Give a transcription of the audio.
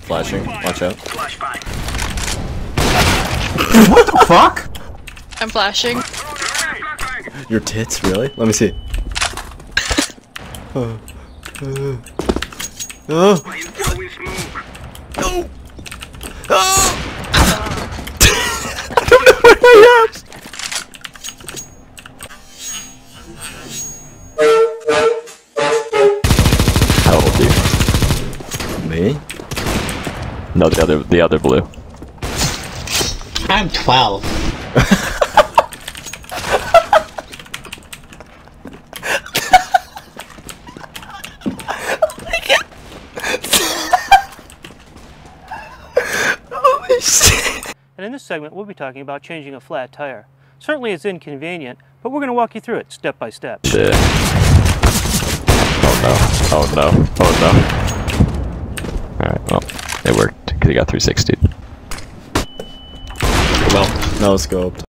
Flashing. Watch out. What the fuck? I'm flashing. Your tits, really? Let me see. Oh. No! I don't know where I am! How old are you? Me? No, the other blue. I'm 12. Holy shit! And in this segment, we'll be talking about changing a flat tire. Certainly it's inconvenient, but we're going to walk you through it step by step. Shit. Oh no. Oh no. Oh no. Alright, well, it worked, because he got 360. Well, no scoped.